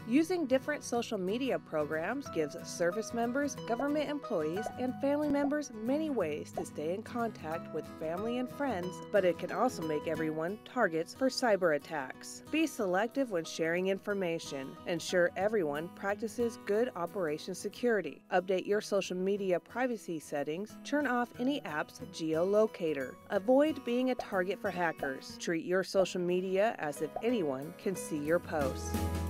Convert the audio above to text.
Using different social media programs gives service members, government employees, and family members many ways to stay in contact with family and friends, but it can also make everyone targets for cyber attacks. Be selective when sharing information. Ensure everyone practices good operation security. Update your social media privacy settings. Turn off any app's geolocator. Avoid being a target for hackers. Treat your social media as if anyone can see your posts.